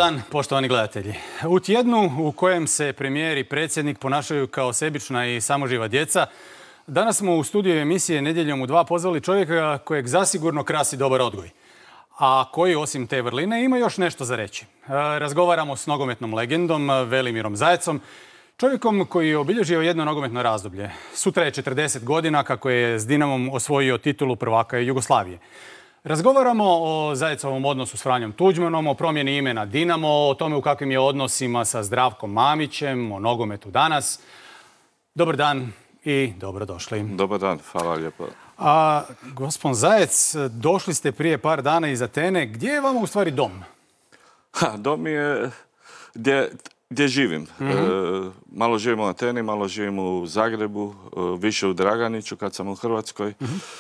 dan, poštovani gledatelji. U tjednu u kojem se premijer i predsjednik ponašaju kao sebična i samoživa djeca, danas smo u studiju emisije Nedjeljom u 2 pozvali čovjeka kojeg zasigurno krasi dobar odgoj, a koji osim te vrline ima još nešto za reći. Razgovaramo s nogometnom legendom Velimirom Zajecom, čovjekom koji je obilježio jedno nogometno razdoblje. Sutra je 40 godina kako je s Dinamom osvojio titulu prvaka Jugoslavije. Razgovaramo o Zajecovom odnosu s Franjom Tuđmanom, o promjeni imena Dinamo, o tome u kakvim je odnosima sa Zdravkom Mamićem, o nogometu danas. Dobar dan i dobrodošli. Dobar dan, hvala lijepo. Gospodin Zajec, došli ste prije par dana iz Atene. Gdje je vama u stvari dom? Dom je gdje živim. Malo živim u Ateni, malo živim u Zagrebu, više u Draganiću kad sam u Hrvatskoj.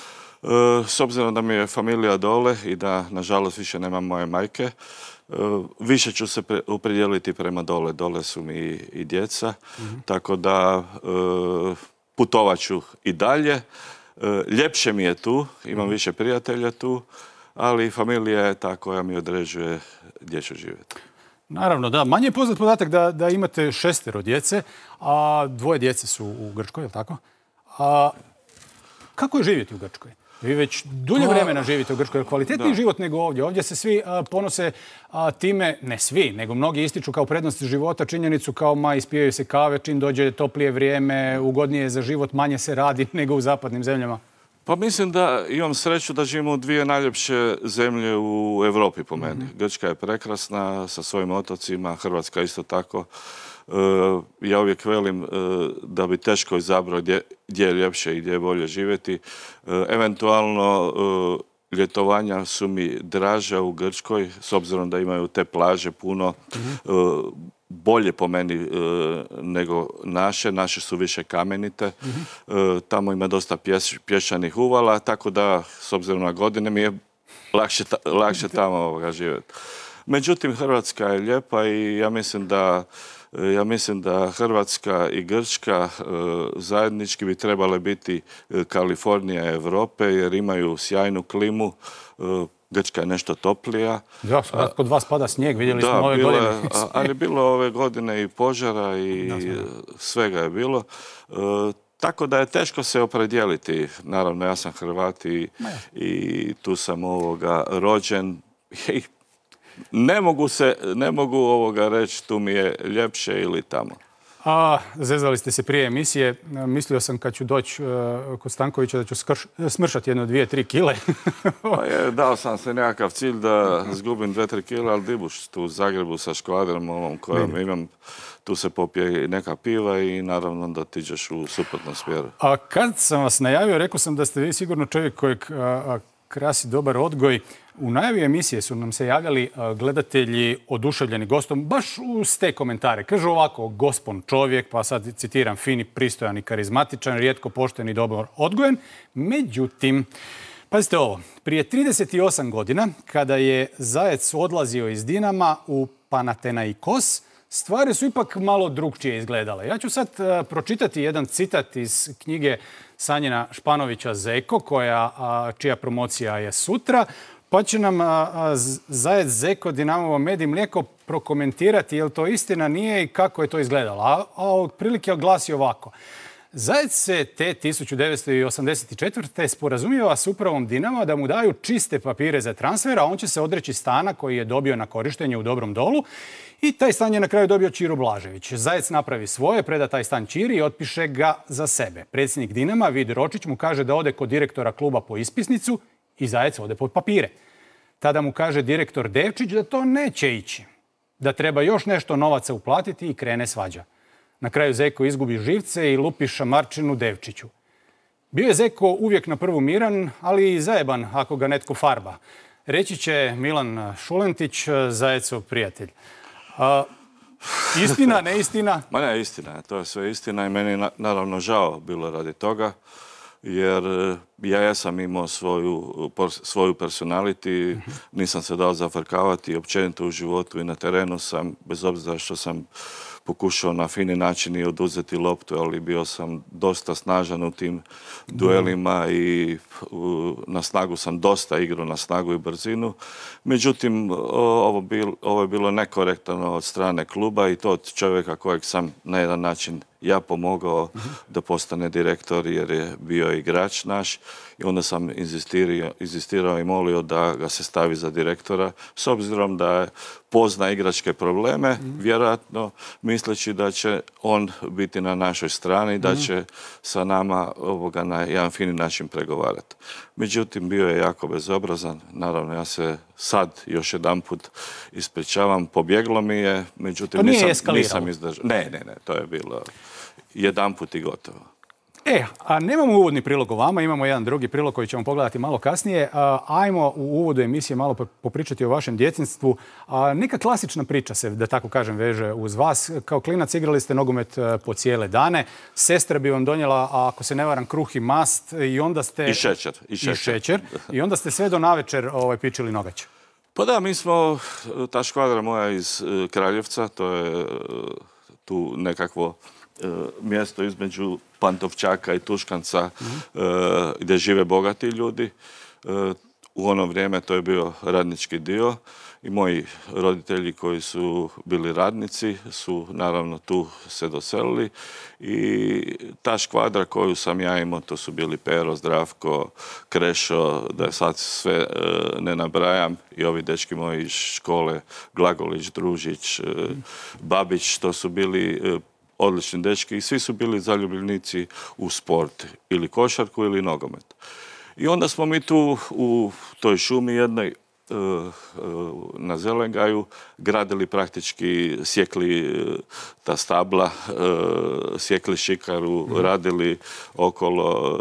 S obzirom da mi je familija dole i da, nažalost, više nemam moje majke, više ću se opredijeliti prema dole. Dole su mi i djeca, tako da putovat ću i dalje. Ljepše mi je tu, imam više prijatelja tu, ali familija je ta koja mi određuje gdje ću živjeti. Naravno, da. Manje je poznat podatak da imate 6 djece, a 2 djece su u Grčkoj, je li tako? Kako je živjeti u Grčkoj? Vi već dulje vremena živite u Grčkoj. Kvalitetniji život nego ovdje. Ovdje se svi ponose time, ne svi, nego mnogi ističu kao prednost života činjenicu kao ispijaju se kave, čim dođe toplije vrijeme, ugodnije je za život, manje se radi nego u zapadnim zemljama. Pa mislim da imam sreću da živimo u 2 najljepše zemlje u Europi po meni. Grčka je prekrasna sa svojim otocima, Hrvatska isto tako. Ja uvijek velim da bi teško izabrao gdje je ljepše i gdje je bolje živjeti. Eventualno ljetovanja su mi draža u Grčkoj, s obzirom da imaju te plaže puno, bolje po meni nego naše. Naše su više kamenite. Tamo ima dosta pješanih uvala, tako da, s obzirom na godine, mi je lakše tamo živjeti. Međutim, Hrvatska je lijepa i ja mislim da Hrvatska i Grčka zajednički bi trebale biti Kalifornija Europe, jer imaju sjajnu klimu. Grčka je nešto toplija. Da, kod vas pada snijeg, vidjeli smo ove godine. Ali je bilo ove godine i požara i svega je bilo. Tako da je teško se opredijeliti. Naravno, ja sam Hrvat i tu sam rođen. Ne mogu reći tu mi je ljepše ili tamo. Zezali ste se prije emisije. Mislio sam kad ću doći kod Stankovića da ću smršati 1, 2, 3 kile. Dao sam se nekakav cilj da zgubim 2, 3 kile, ali dibuš tu u Zagrebu sa škvadrom ovom kojom imam. Tu se popije neka piva i naravno da tiđeš u suprotnom smjeru. A kad sam vas najavio, rekao sam da ste vi sigurno čovjek kojeg krasi dobar odgoj. U najavi emisije su nam se javljali gledatelji oduševljeni gostom, baš uz te komentare. Kažu ovako, gospon čovjek, pa sad citiram, fini, pristojan i karizmatičan, rijetko pošten i dobar odgojen. Međutim, pazite ovo, prije 38 godina, kada je Zajec odlazio iz Dinama u Panathinaikos, stvari su ipak malo drukčije izgledale. Ja ću sad pročitati jedan citat iz knjige Sanjina Španovića Zeko, čija promocija je sutra, pa će nam Zajec Zeko, Dinamovo med i mlijeko prokomentirati je li to istina, nije i kako je to izgledalo. A otprilike glasi ovako. Zajec se te 1984. sporazumijeva s upravom Dinama da mu daju čiste papire za transfer, a on će se odreći stana koji je dobio na korištenje u Dobrom Dolu i taj stan je na kraju dobio Ćiro Blažević. Zajec napravi svoje, preda taj stan Ćiri i otpiše ga za sebe. Predsjednik Dinama, Vid Ročić, mu kaže da ode kod direktora kluba po ispisnicu i Zajec ode pod papire. Tada mu kaže direktor Devčić da to neće ići, da treba još nešto novaca uplatiti i krene svađa. Na kraju Zeko izgubi živce i lupi šamarčinu Devčiću. Bio je Zeko uvijek na prvu miran, ali i zajeban ako ga netko farba. Reći će Milan Šulentić, Zajecov prijatelj. Istina, neistina? Ma ne, istina. To je sve istina i meni je naravno žao bilo radi toga. Jer ja sam imao svoju personality, nisam se dao zafrkavati, općenito u životu i na terenu sam, bez obzira što sam pokušao na fini način i oduzeti loptu, ali bio sam dosta snažan u tim duelima i na snagu sam dosta igrao na snagu i brzinu. Međutim, ovo je bilo nekorektno od strane kluba i to od čovjeka kojeg sam na jedan način ja pomogao da postane direktor jer je bio igrač naš i onda sam inzistirao i molio da ga se stavi za direktora s obzirom da pozna igračke probleme, vjerojatno misleći da će on biti na našoj strani, da će sa nama na jedan fini način pregovarati. Međutim, bio je jako bezobrazan. Naravno, ja se sad još jedanput ispričavam. Pobjeglo mi je, međutim nisam izdržao. Ne, to je bilo jedanput i gotovo. A nemamo uvodni prilog o vama, imamo jedan drugi prilog koji ćemo pogledati malo kasnije. Ajmo u uvodu emisije malo popričati o vašem djetinjstvu. Neka klasična priča se, da tako kažem, veže uz vas. Kao klinac igrali ste nogomet po cijele dane. Sestra bi vam donijela, ako se ne varam, kruh i mast i onda ste... I šećer. I onda ste sve do navečer pičili nogač. Pa da, mi smo, ta škvadra moja iz Kraljevca, to je tu nekakvo mjesto između Pantovčaka i Tuškanca gdje žive bogati ljudi. U ono vrijeme to je bio radnički dio i moji roditelji koji su bili radnici su naravno tu se doselili i ta škvadra koju sam ja imao, to su bili Pero, Zdravko, Krešo, da sad sve ne nabrajam i ovi dečki moji iz škole, Glagolić, Družić, Babić, to su bili odlični dečki i svi su bili zaljubljenici u sport, ili košarku ili nogomet. I onda smo mi tu u toj šumi jednoj na Zelengaju gradili praktički, sjekli ta stabla, sjekli šikaru, radili okolo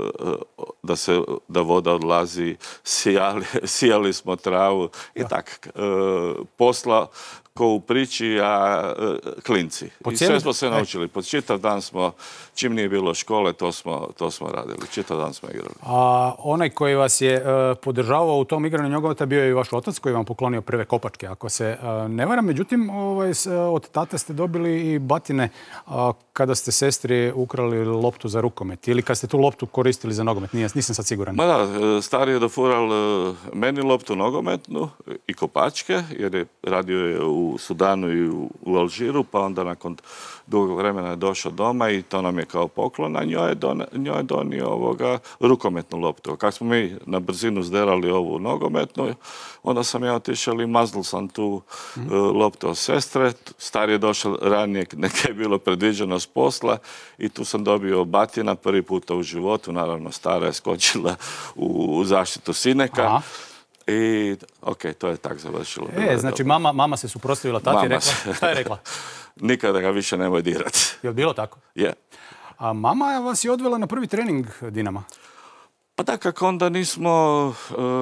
da voda odlazi, sijali smo travu i tak. Posla ko u priči, a klinci. I sve smo se naučili. Pod čitav dan smo, čim nije bilo škole, to smo radili. Čitav dan smo igrali. A onaj koji vas je podržavao u tom igranju nogometa bio je i vaš otac koji vam poklonio prve kopačke, ako se ne varam. Međutim, od tate ste dobili i batine kada ste sestri ukrali loptu za rukomet ili kad ste tu loptu koristili za nogomet. Nisam sad siguran. Ma da, stari je dofural meni loptu nogometnu i kopačke, jer je radio je u Sudanu i u Alžiru, pa onda nakon dugog vremena je došao doma i to nam je kao poklon, a njoj je donio rukometnu loptu. Kako smo mi na brzinu zderali ovu nogometnu, onda sam ja otišao i maznul sam tu loptu od sestre. Stari je došao ranije, neka je bilo predviđeno s posla i tu sam dobio batina prvi puta u životu. Naravno, stara je skočila u zaštitu sineka. I, to je tak završilo. Znači, mama se suprotstavila tati i rekla, šta je rekla? Nikada ga više nemoj dirati. Je li bilo tako? Je. A mama vas je odvela na prvi trening Dinama? Pa da, kako onda nismo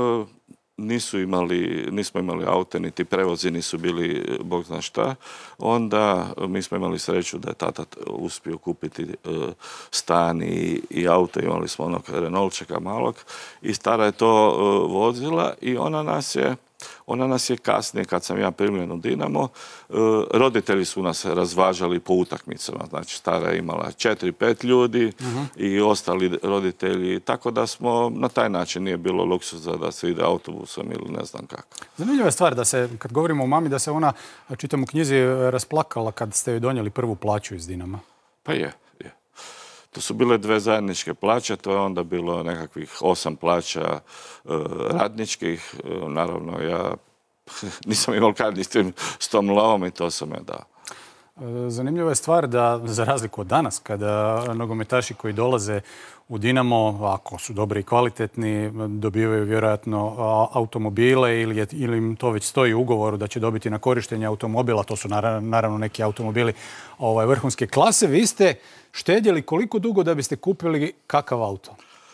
imali aute, niti prevozi nisu bili, bog zna šta. Onda mi smo imali sreću da je tata uspio kupiti stan i auto. Imali smo onog Renaultčeka malog i stara je to vozila i ona nas je kasnije, kad sam ja primljen u Dinamo, roditelji su nas razvažali po utakmicama. Znači, stara je imala 4-5 ljudi i ostali roditelji, tako da smo na taj način, nije bilo luksuza da se ide autobusom ili ne znam kako. Zanimljiva je stvar da se, kad govorimo o mami, da se ona, čitam u knjizi, rasplakala kad ste joj donijeli prvu plaću iz Dinama. Pa je. To su bile 2 zajedničke plaće, to je onda bilo nekakvih 8 plaća radničkih. Naravno, ja nisam imao kad s tom lovom i to sam je dao. Zanimljiva je stvar da, za razliku od danas, kada nogometaši koji dolaze u Dinamo, ako su dobri i kvalitetni, dobivaju vjerojatno automobile ili im to već stoji u ugovoru da će dobiti na korištenje automobila. To su naravno neki automobili vrhunske klase. Vi ste štedjeli koliko dugo da biste kupili kakav auto?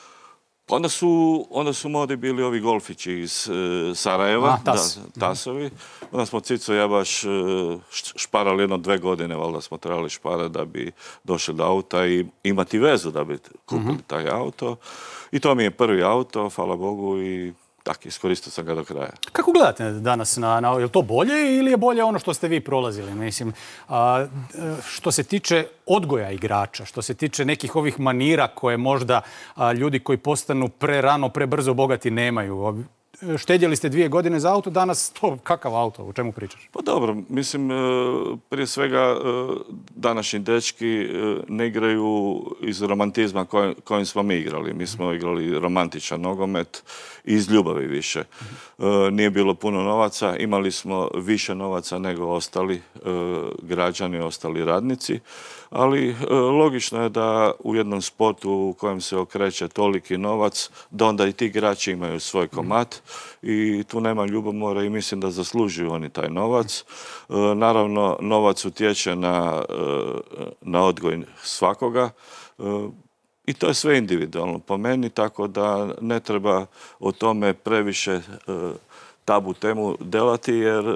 Onda su modi bili ovi golfići iz Sarajeva, tasovi. Onda smo Cico i ja baš šparali 1-2 godine, valjda smo trebali šparati da bi došli do auta i imati vezu da bi kupili taj auto. I to mi je prvi auto, hvala Bogu, i tak, iskoristio sam ga do kraja. Kako gledate danas je li to bolje ili je bolje ono što ste vi prolazili? Mislim, što se tiče odgoja igrača, što se tiče nekih ovih manira koje možda ljudi koji postanu prerano, prebrzo bogati nemaju. Štedjeli ste 2 godine za auto, danas to kakav auto, o čemu pričaš? Pa dobro, mislim, prije svega današnji dečki ne igraju iz romantizma kojim smo mi igrali. Mi smo igrali romantičan nogomet iz ljubavi više. Nije bilo puno novaca, imali smo više novaca nego ostali građani, ostali radnici, ali logično je da u jednom sportu u kojem se okreće toliki novac, da onda i ti igrači imaju svoj komad i tu nema ljubomora i mislim da zaslužuju oni taj novac. Naravno, novac utječe na odgoj svakoga i to je sve individualno po meni, tako da ne treba o tome previše tabu temu delati, jer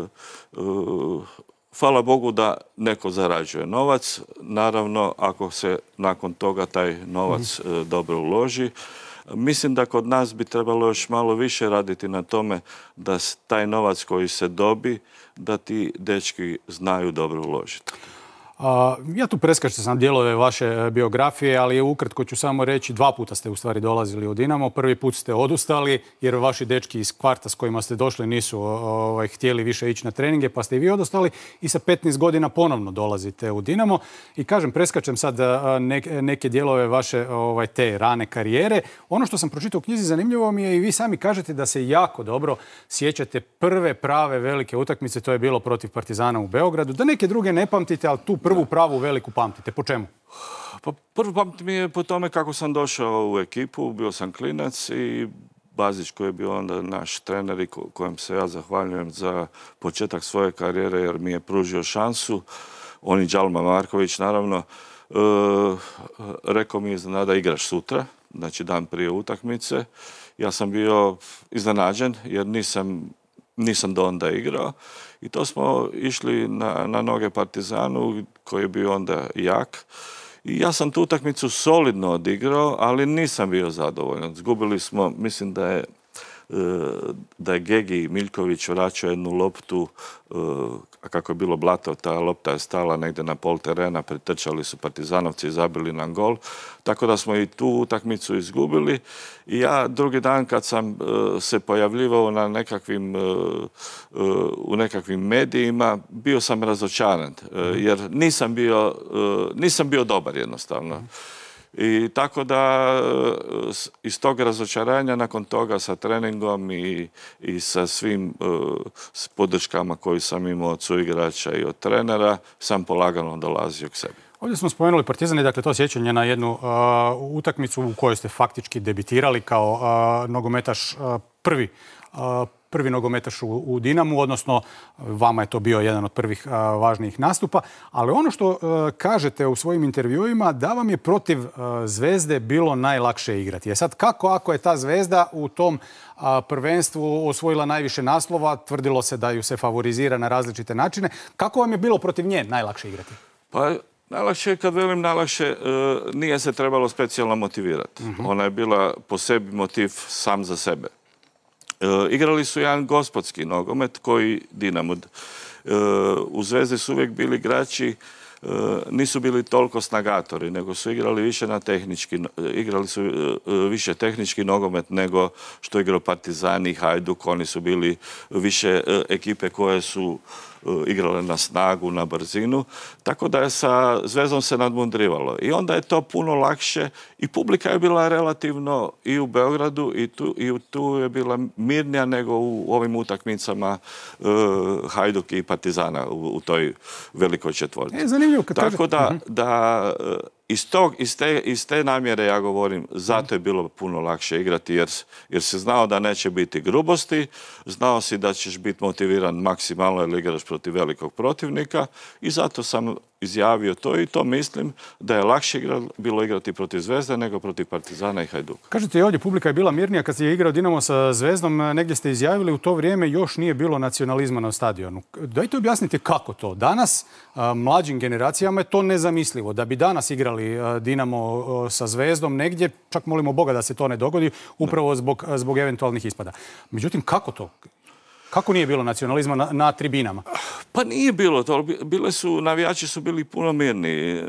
hvala Bogu da neko zarađuje novac. Naravno, ako se nakon toga taj novac dobro uloži. Mislim da kod nas bi trebalo još malo više raditi na tome da taj novac koji se dobi, da ti dečki znaju dobro uložiti. Ja tu preskačem sam dijelove vaše biografije, ali ukratko ću samo reći 2 puta ste u stvari dolazili u Dinamo. Prvi put ste odustali jer vaši dečki iz kvarta s kojima ste došli nisu htjeli više ići na treninge, pa ste i vi odustali i sa 15 godina ponovno dolazite u Dinamo. I kažem, preskačem sad neke dijelove vaše te rane karijere. Ono što sam pročitao u knjizi zanimljivo mi je i vi sami kažete da se jako dobro sjećate prve prave velike utakmice, to je bilo protiv Partizana u Beogradu. Da neke druge ne pamtite, ali tu prvu pravu veliku pamtite. Po čemu? Pa prvo pamtim je po tome kako sam došao u ekipu. Bio sam klinac i Bazić koji je bio onda naš trener i kojem se ja zahvaljujem za početak svoje karijere jer mi je pružio šansu. On i Đalma Marković naravno. Rekao mi je da igraš sutra, znači dan prije utakmice. Ja sam bio iznenađen jer nisam do onda igrao i to smo išli na noge Partizanu koji je bio onda jak. I ja sam tu utakmicu solidno odigrao, ali nisam bio zadovoljan. Zgubili smo, mislim da je Gegi Miljković vraćao jednu loptu, a kako je bilo blato, ta lopta je stala negdje na pol terena, pretrčali su Partizanovci i zabili nam gol. Tako da smo i tu utakmicu izgubili. I ja drugi dan kad sam se pojavljivao u nekakvim medijima, bio sam razočaran, jer nisam bio dobar jednostavno. I tako da iz tog razočaranja nakon toga sa treningom i sa svim podrškama koje sam imao od suigrača i od trenera sam polagano dolazio k sebi. Ovdje smo spomenuli Partizan i dakle to sjećanje na jednu utakmicu u kojoj ste faktički debitirali kao nogometaš prvi nogometaš u Dinamu, odnosno vama je to bio jedan od prvih važnijih nastupa. Ali ono što kažete u svojim intervjuima, da vam je protiv Zvezde bilo najlakše igrati. Je sad kako ako je ta Zvezda u tom prvenstvu osvojila najviše naslova, tvrdilo se da ju se favorizira na različite načine. Kako vam je bilo protiv nje najlakše igrati? Pa najlakše, kad velim najlakše, nije se trebalo specijalno motivirati. Ona je bila po sebi motiv sam za sebe. Igrali su jedan gospodski nogomet koji Dinamo. U Zvezdi su uvijek bili igrači, nisu bili toliko snagatori, nego su igrali više igrali su više tehnički nogomet nego što igrao Partizan i Hajduk. Oni su bili više ekipe koje su igrale na snagu, na brzinu, tako da je sa Zvezdom se nadmudrivalo. I onda je to puno lakše i publika je bila relativno i u Beogradu i tu je bila mirnija nego u ovim utakmicama Hajduk i Partizana u toj velikoj četvorci. Zanimljivo kad tako da iz te namjere ja govorim, zato je bilo puno lakše igrati jer si znao da neće biti grubosti, znao si da ćeš biti motiviran maksimalno jer igraš protiv velikog protivnika i zato sam izjavio to i to mislim da je lakše bilo igrati protiv Zvezde nego protiv Partizana i Hajduka. Kažete i ovdje, publika je bila mirnija kad je igrao Dinamo sa Zvezdom. Negdje ste izjavili, u to vrijeme još nije bilo nacionalizma na stadionu. Dajte objasnite kako to. Danas, mlađim generacijama je to nezamislivo. Da bi danas igrali Dinamo sa Zvezdom negdje, čak molimo Boga da se to ne dogodi, upravo zbog eventualnih ispada. Međutim, kako to? Kako nije bilo nacionalizma na tribinama? Pa nije bilo to. Navijači su bili puno mirni.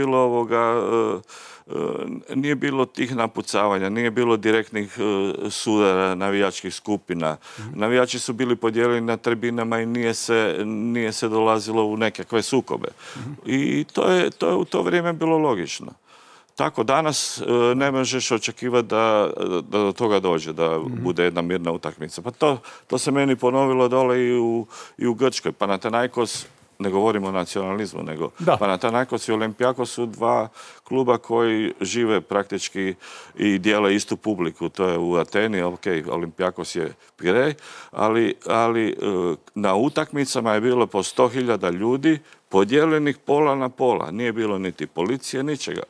Nije bilo tih napucavanja, nije bilo direktnih sudara navijačkih skupina. Navijači su bili podijeljeni na tribinama i nije se dolazilo u nekakve sukobe. I to je u to vrijeme bilo logično. Tako danas ne možeš očekivati da do toga dođe, da bude jedna mirna utakmica. Pa to se meni ponovilo dole i u Grčkoj. Panathinaikos, ne govorimo o nacionalizmu, nego Panathinaikos i Olympiakos su dva kluba koji žive praktički i dijele istu publiku. To je u Ateni, ok, Olympiakos je Pirej, ali na utakmicama je bilo po 100.000 ljudi podijeljenih pola na pola. Nije bilo niti policije, ničega.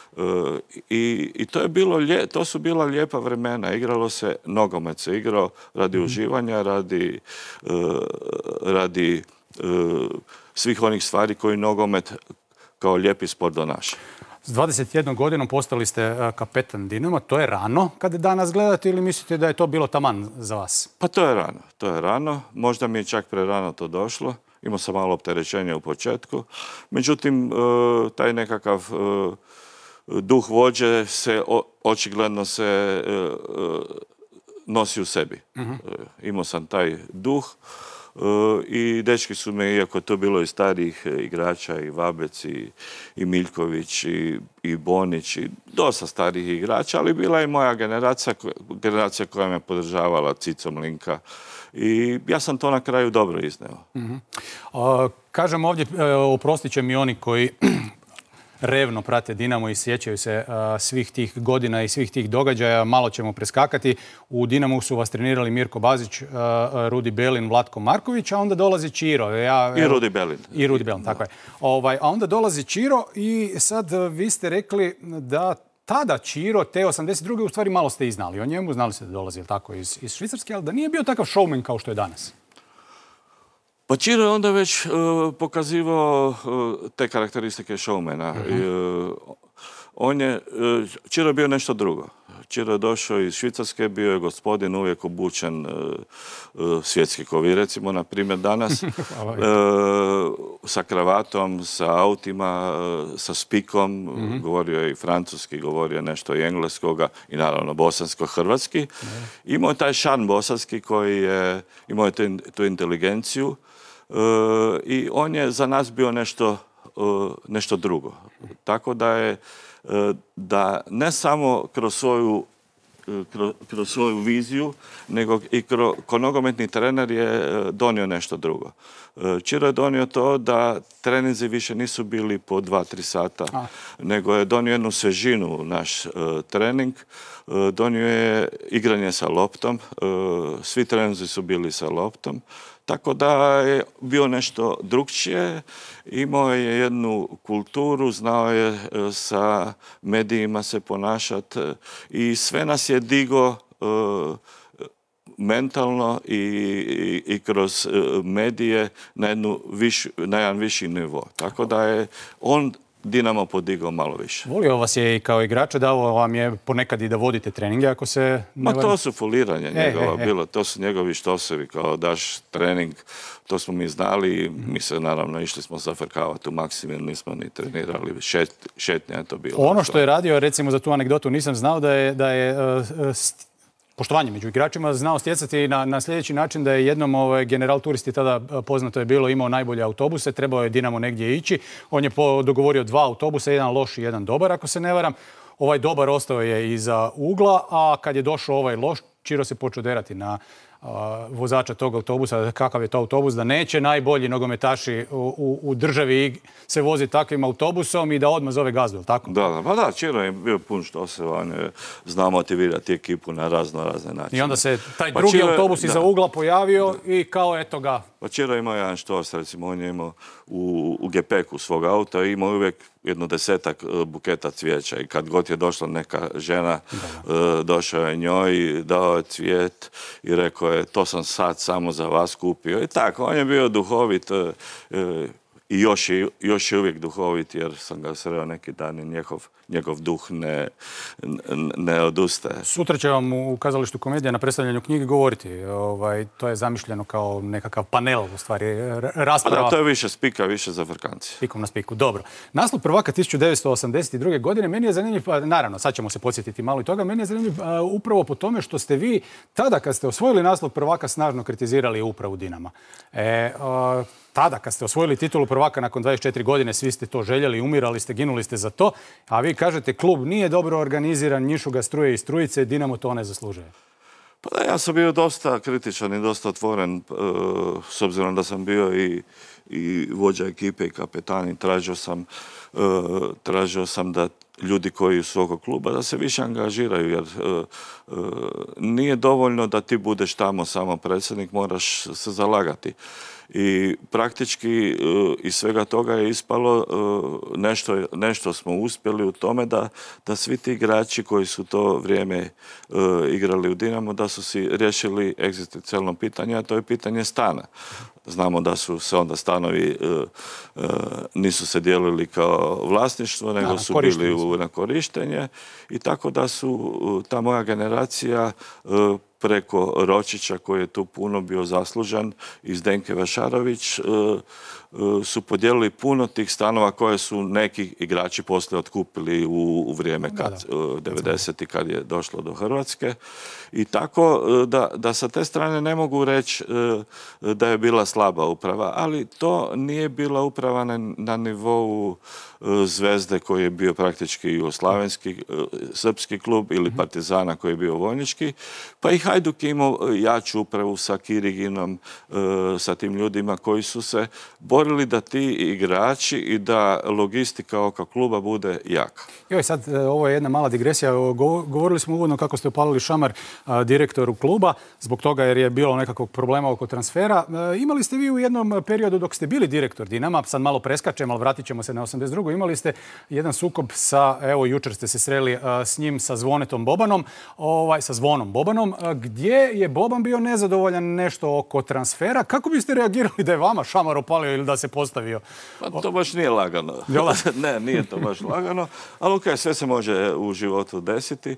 I to su bila lijepa vremena. Igralo se, nogomet se igrao radi uživanja, radi svih onih stvari koji nogomet kao lijepi sport donaša. S 21 godinom postali ste kapetan Dinama. To je rano kada danas gledate ili mislite da je to bilo taman za vas? Pa to je rano. Možda mi je čak prerano to došlo. Imao sam malo opterećenja u početku. Međutim, taj nekakav duh vođe očigledno se nosi u sebi. Imao sam taj duh i dečki su me, iako je to bilo i starijih igrača, i Vabec, i Miljković, i Bonić, i dosta starijih igrača, ali bila je moja generacija koja me podržavala, Cico Mlinka. I ja sam to na kraju dobro izneo. Kažem ovdje, oprostit će mi oni koji revno prate Dinamo i sjećaju se svih tih godina i svih tih događaja. Malo ćemo preskakati. U Dinamu su vas trenirali Mirko Bazić, Rudi Belin, Vlatko Marković, a onda dolazi Čiro. I Rudi Belin. I Rudi Belin, tako je. A onda dolazi Čiro i sad vi ste rekli da tada Čiro, te 82. u stvari malo ste i znali o njemu. Znali ste da dolazi tako iz Švicarske, ali da nije bio takav showman kao što je danas. Pa Čiro je onda već pokazivao te karakteristike showmana. Čiro je bio nešto drugo. Čiro je došao iz Švicarske, bio je gospodin uvijek obučen svjetski ko vi, recimo, na primjer danas, sa kravatom, sa autima, sa spikom, govorio je i francuski, govorio je nešto i engleskoga i naravno bosansko-hrvatski. Imao je taj šarm bosanski koji je, imao je tu inteligenciju i on je za nas bio nešto drugo. Tako da ne samo kroz svoju viziju, nego i kao nogometni trener je donio nešto drugo. Čiro je donio to da treninzi više nisu bili po 2-3 sata, nego je donio jednu svežinu u naš trening. Donio je igranje sa loptom, svi treninzi su bili sa loptom. Tako da je bio nešto drukčije, imao je jednu kulturu, znao je sa medijima se ponašati i sve nas je digo mentalno i kroz medije na jedan viši nivo. Tako da je on Dinamo podigao malo više. Volio vas je i kao igrača, dao vam je ponekad i da vodite treninge, ako se... To su foliranja njegova bilo, to su njegovi štosevi, kao daš trening, to smo mi znali, mi se naravno išli smo zafrkavati u Maksimir, nismo ni trenirali, šetnja je to bilo. Ono što je radio, recimo za tu anegdotu, nisam znao da je poštovanje među igračima znao stjecati na sljedeći način, da je jednom general turisti, tada poznato je bilo, imao najbolje autobuse, trebao je Dinamo negdje ići. On je dogovorio 2 autobusa, jedan loš i jedan dobar, ako se ne varam. Ovaj dobar ostao je iza ugla, a kad je došao ovaj loš, Čiro se počeo derati na vozača tog autobusa, kakav je to autobus, da neće najbolji nogometaši u državi se vozi takvim autobusom i da odmah zove gazdu, ili tako? Da, Čiro je bio pun što se zna motivirati ekipu na razne načine. I onda se taj drugi autobus iza ugla pojavio i kao eto ga. Pa Čiro imao jedan štos, recimo, on je imao u gepeku svog auta i imao uvijek jedno 10 buketa cvijeća i kad god je došla neka žena, došao je njoj, dao je cvijet i rekao je to sam sad samo za vas kupio. I tako, on je bio duhovit i još je uvijek duhovit jer sam ga sreo neki dan i njegov duh ne odustaje. Sutra će vam u Kazalištu Komedija na predstavljanju knjige govoriti. To je zamišljeno kao nekakav panel, u stvari, rasprava. Da, to je više spika, više za frkanci. Spikom na spiku, dobro. Naslov prvaka 1982. godine, meni je zanimljiv, naravno, sad ćemo se podsjetiti malo i toga, meni je zanimljiv upravo po tome što ste vi tada, kad ste osvojili naslov prvaka, snažno kritizirali upravu Dinama. Tada, kad ste osvojili titulu prvaka nakon 24 godine, svi ste to željeli, umirali ste, ginuli ste za to, a vi kažete klub nije dobro organiziran, njišu ga struje i strujice, Dinamo to ne zaslužuje. Pa da, ja sam bio dosta kritičan i dosta otvoren, s obzirom da sam bio i vođa ekipe i kapetan i tražio sam da ljudi koji su oko kluba da se više angažiraju, jer nije dovoljno da ti budeš tamo samo predsjednik, moraš se zalagati. I praktički iz svega toga je ispalo nešto smo uspjeli u tome da svi ti igrači koji su to vrijeme igrali u Dinamo, da su si riješili egzistencijalno pitanje, a to je pitanje stana. Znamo da su se onda stanovi nisu se dijelili kao vlasništvo, nego su bili na korištenje i tako da su ta moja generacija preko Ročića, koji je tu puno bio zaslužan, i Zdenke Vašarović, su podijelili puno tih stanova koje su neki igrači poslije otkupili u vrijeme 90. kad je došlo do Hrvatske. I tako da sa te strane ne mogu reći da je bila slaba uprava, ali to nije bila uprava na nivou Zvezde koji je bio praktički jugoslavenski, srpski klub, ili Partizana koji je bio vojnički, pa i Hajduk je imao jaču upravu sa Kiriginom, sa tim ljudima koji su se borili da ti igrači i da logistika oko kluba bude jaka. Joj, sad ovo je jedna mala digresija. Govorili smo uvodno kako ste opalili šamar direktoru kluba, zbog toga jer je bilo nekakvog problema oko transfera. Imali ste vi u jednom periodu dok ste bili direktor Dinama, sad malo preskačemo, ali vratit ćemo se na 82. Imali ste jedan sukob sa, evo jučer ste se sreli s njim, sa Zvonetom Bobanom, sa Zvonom Bobanom, gdje je Boban bio nezadovoljan nešto oko transfera. Kako biste reagirali da je vama šamar opalio ili da se postavio? Pa to baš nije lagano. Ne, nije to baš lagano, ali ok, sve se može u životu desiti.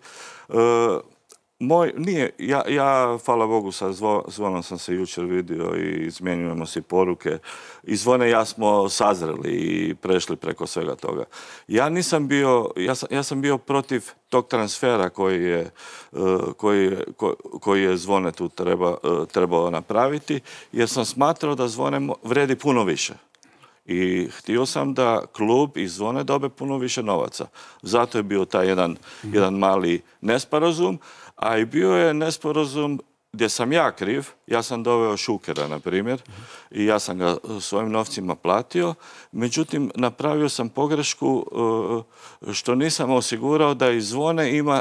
Ja, hvala Bogu, sa Zvonom sam se jučer vidio i izmjenjujemo si poruke. I Zvone i ja smo sazreli i prešli preko svega toga. Ja sam bio protiv tog transfera koji je Zvone tu trebao napraviti, jer sam smatrao da Zvone vredi puno više. I htio sam da klub i Zvone dobe puno više novaca. Zato je bio taj jedan mali nesporazum, a i bio je nesporazum gdje sam ja kriv. Ja sam doveo Šukera, na primjer, i ja sam ga svojim novcima platio. Međutim, napravio sam pogrešku što nisam osigurao da i Zvone ima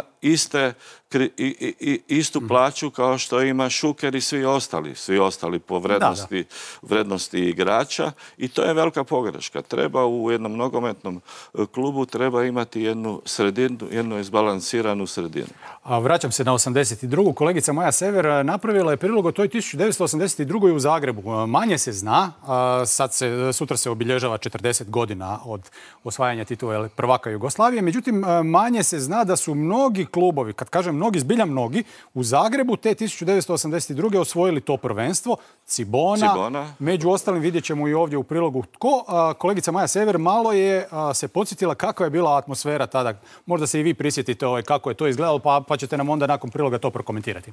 istu plaću kao što ima Šuker i svi ostali po vrednosti igrača, i to je velika pogreška. Treba u jednom nogometnom klubu treba imati jednu sredinu, jednu izbalansiranu sredinu. Vraćam se na 82. Kolegica Maja Sever napravila je prilog o toj 1982. u Zagrebu. Manje se zna, sutra se obilježava 40 godina od osvajanja titula prvaka Jugoslavije, međutim manje se zna da su mnogi klubovi, kad kažem mnogi, zbilja mnogi, u Zagrebu te 1982. osvojili to prvenstvo. Cibona. Među ostalim vidjet ćemo i ovdje u prilogu tko. Kolegica Maja Sever malo je se podsjetila kakva je bila atmosfera tada. Možda se i vi prisjetite kako je to izgledalo, pa ćete nam onda nakon priloga to prokomentirati.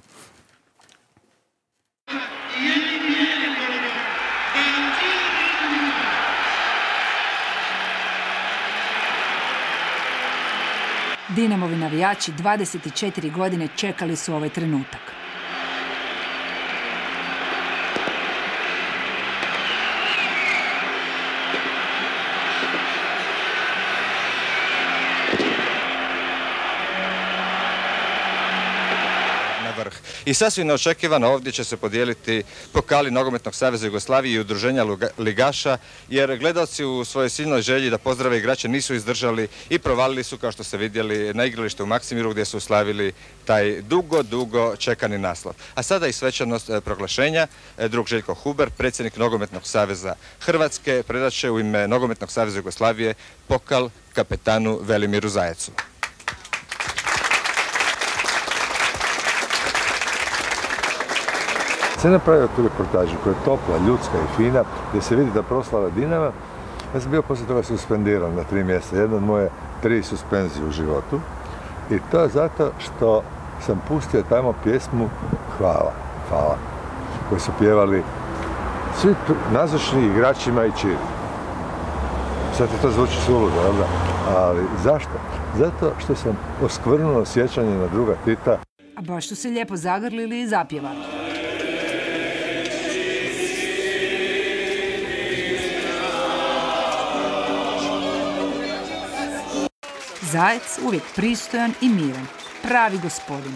Dinamovi navijači 24 godine čekali su ovaj trenutak. I sasvim neočekivano ovdje će se podijeliti pokali Nogometnog saveza Jugoslavije i udruženja ligaša, jer gledalci u svojoj silnoj želji da pozdrave igrače nisu izdržali i provalili su, kao što ste vidjeli, na igralište u Maksimiru gdje su slavili taj dugo čekani naslov. A sada i svečanost proglašenja. Drug Željko Huber, predsjednik Nogometnog saveza Hrvatske, predat će u ime Nogometnog saveza Jugoslavije pokal kapetanu Velimiru Zajecu. Sam napravio tu reportažu koja je topla, ljudska i fina, gdje se vidi da proslava Dinama. Ja sam bio poslije toga suspendiran na 3 mjeseca, jedna od moje 3 suspenzije u životu. I to je zato što sam pustio tamo pjesmu Hvala, koju su pjevali svi nazočni igračima i Čiri. Sad to zvuči suludo, jel da? Ali zašto? Zato što sam oskvrnuo sjećanje na druga Tita. A baš su se lijepo zagrlili i zapjevali. Zajec uvijek pristojan i miran, pravi gospodin.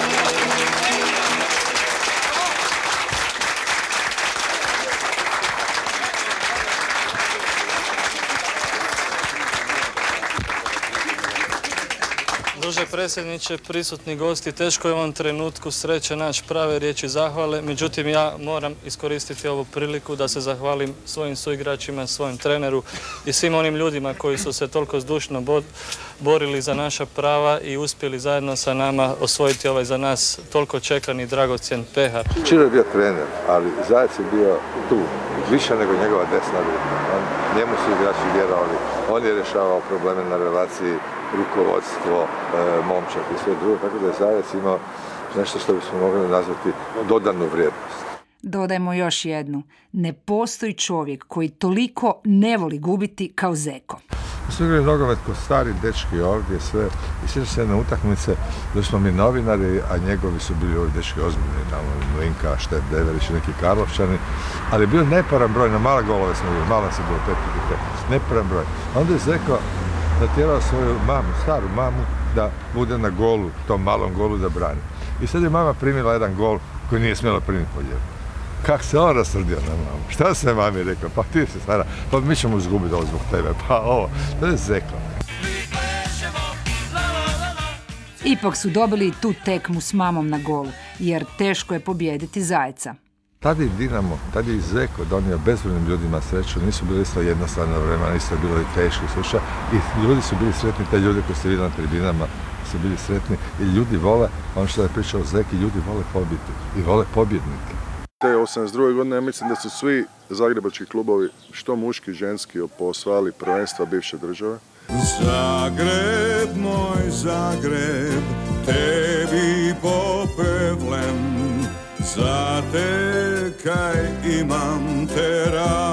Druže predsjedniče, prisutni gosti, teško je u ovom trenutku sreće naći prave riječi zahvale, međutim ja moram iskoristiti ovu priliku da se zahvalim svojim suigračima, svojim treneru i svim onim ljudima koji su se toliko zdušno borili za naša prava i uspjeli zajedno sa nama osvojiti ovaj za nas toliko čekani i dragocjen pehar. Čiro je bio trener, ali Zajec je bio tu, više nego njegova desna ruka. Njemu su igrači vjerovali, on je rješavao probleme na relaciji rukovodstvo, momčak i sve drugo, tako da je Zajec imao nešto što bismo mogli nazvati dodanu vrijednost. Dodajmo još jednu. Ne postoji čovjek koji toliko ne voli gubiti kao Zeko. Mi smo igrali nogomet ko stari dečki ovdje sve. I sjećam se jedne utakmice da smo mi novinari, a njegovi su bili ovdje dečki ozbiljni, tamo Linka, Štep Deverić i neki Karlovčani, ali je bio neparan broj, na male golove smo bili, malo se bilo 5-5, neparan broj. A onda je Zeko natjerao svoju mamu, staru mamu, da bude na golu, tom malom golu da brani. I sad je mama primila jedan gol koji nije smjela primiti po njemu. Kako se on rasrdio na mamu? Šta se mami rekao? Pa ti se stara, pa mi ćemo izgubiti ovo zbog tebe. Pa ovo, to je Zeko. Ipak su dobili tu tekmu s mamom na golu, jer teško je pobijediti Zajca. Tad je Dinamo, tad je i Zeko donio bezbrojnim ljudima sreću, nisu bili isto jednostavno vremena, isto je bilo i teški slučaj i ljudi su bili sretni, te ljudi koji ste vidjeli na tribinama su bili sretni i ljudi vole, ono što je pričao o Zeki, ljudi vole pobiti i vole pobjednike. Te 82. godine ja mislim da su svi zagrebački klubovi, što muški i ženski, osvajali prvenstva bivše države. Zagreb, moj Zagreb, tebi popevlem, za te kaj imam te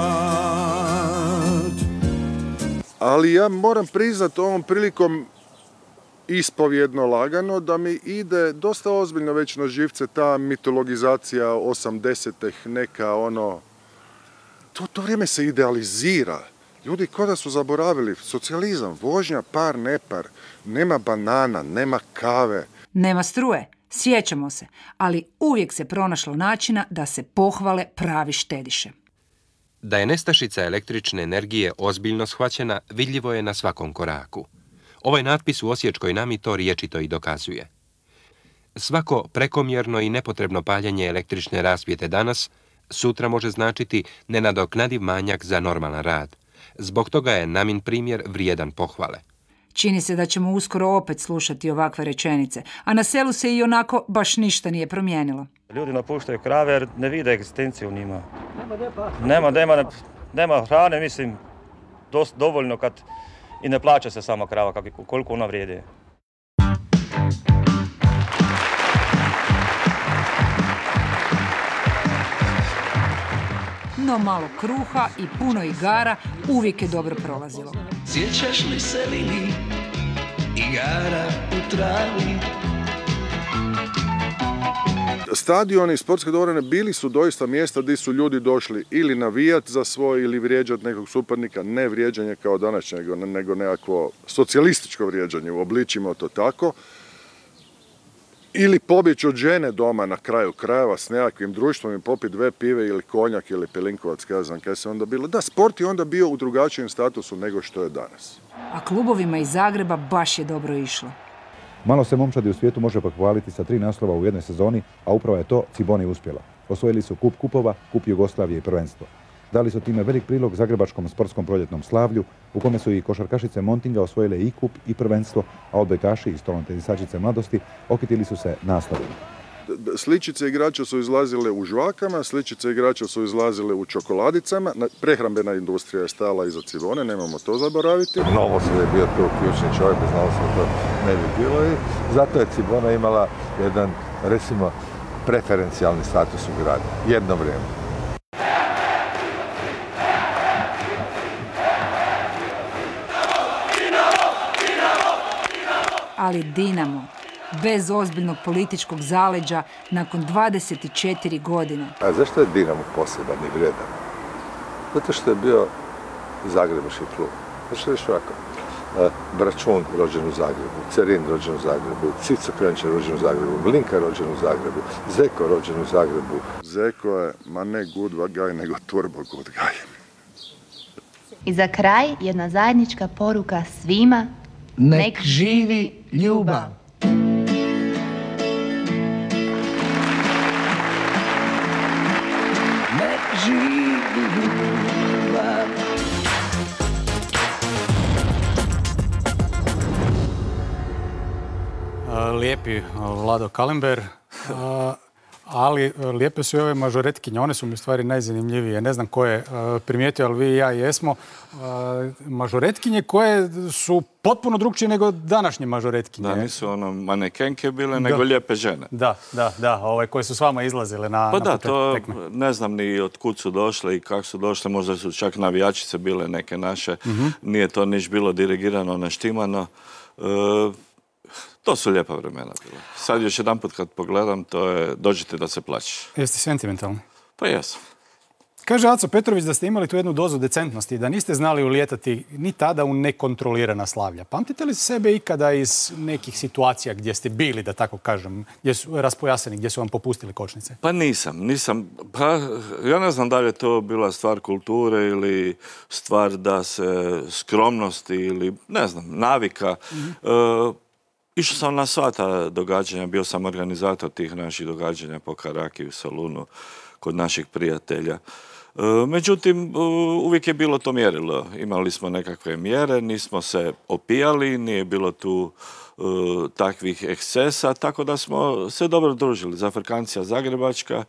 rad. Ali ja moram priznat ovom prilikom ispovjedno lagano da mi ide dosta ozbiljno već na živce ta mitologizacija 80-ih, neka ono... To vrijeme se idealizira. Ljudi ko da su zaboravili socijalizam, vožnja par nepar, nema banana, nema kave. Nema struje, sjećamo se, ali uvijek se pronašlo načina da se pohvale pravi štediše. Da je nestašica električne energije ozbiljno shvaćena, vidljivo je na svakom koraku. Ovaj natpis u Osječkoj Nami to riječito i dokazuje. Svako prekomjerno i nepotrebno paljenje električne rasvjete danas sutra može značiti nenadoknadiv manjak za normalan rad. Zbog toga je Namin primjer vrijedan pohvale. Čini se da ćemo uskoro opet slušati ovakve rečenice, a na selu se i onako baš ništa nije promijenilo. Ljudi napuštaju krave jer ne vide egzistenciju u njima. Nema hrane, mislim, dovoljno kad i ne plaća se sama krava koliko ona vrijedi. No malo kruha i puno igara uvijek je dobro prolazilo. Sjećaš li se Lili, igara u travi? Stadioni i sportske dvorane bili su doista mjesta gdje su ljudi došli ili navijati za svoj ili vrijeđati nekog suparnika, ne vrijeđanje kao danas, nego nekakvo socijalističko vrijeđanje, uobličimo to tako. ili pobjeći od žene doma na kraju krajeva s nekakvim društvom i popiti 2 pive ili konjak ili pelinkovac, kada znam kaj se onda bilo. Da, sport je onda bio u drugačijem statusu nego što je danas. A klubovima iz Zagreba baš je dobro išlo. Malo se momčadi u svijetu može pohvaliti sa 3 naslova u jednoj sezoni, a upravo je to Ciboni uspjela. Osvojili su kup kupova, kup Jugoslavije i prvenstvo. Dali su time velik prilog zagrebačkom sportskom proljetnom slavlju, u kome su i košarkašice Montinga osvojile i kup i prvenstvo, a odbojkaši i stolnotenisačice mladosti okitili su se naslovima. Sličice igrača su izlazile u žvakama, sličice igrača su izlazile u čokoladicama. Prehrambena industrija je stala iza Cibone, nemamo to zaboraviti. Novosel je bio tu ključni čovjek, bez Novosela to ne bi bilo i zato je Cibona imala jedan, recimo, preferencijalni status u gradu. Jedno vrijeme. Ali Dinamo, bez ozbiljnog političkog zaleđa, nakon 24 godine. A zašto je Dinamo poseban i vrijedan? Zato što je bio zagrebački klub. Znači reći ovako, Bračun rođen u Zagrebu, Cerin rođen u Zagrebu, Cico Krenčar rođen u Zagrebu, Blinka rođen u Zagrebu, Zeko rođen u Zagrebu. Zeko je, ma ne good guy, nego turbo good guy. I za kraj jedna zajednička poruka svima. Nek živi ljubav. Nek živi ljubav. Lijepi Vlado Kalember, ali lijepe su i ove mažoretkinje, one su mi u stvari najzanimljivije. Ne znam ko je primijetio, ali vi i ja jesmo. Mažoretkinje koje su potpuno drugčije nego današnje mažoretkinje. Da, nisu ono manekenke bile, nego lijepe žene. Da, koje su s vama izlazile na to tekme. Ne znam ni od kud su došle i kako su došle, možda su čak navijačice bile neke naše. Nije to niš bilo dirigirano, naštimano. To su lijepa vremena bila. Sad još jedan put kad pogledam, to je dođite da se plaćeš. Jeste sentimentalni? Pa jesam. Kaže Aco Petrović da ste imali tu jednu dozu decentnosti i da niste znali ulijetati ni tada u nekontrolirana slavlja. Pamtite li sebe ikada iz nekih situacija gdje ste bili, da tako kažem, gdje su raspojaseni, gdje su vam popustili kočnice? Pa nisam. Pa ja ne znam da li je to bila stvar kulture ili stvar da se skromnosti ili, ne znam, navika. Išao sam na sva ta događanja, bio sam organizator tih naših događanja po Karaki, u salunu, kod naših prijatelja. Međutim, uvijek je bilo to mjerilo. Imali smo nekakve mjere, nismo se opijali, nije bilo tu takvih ekscesa, tako da smo se dobro družili. Zafrkancija Zagrebačka,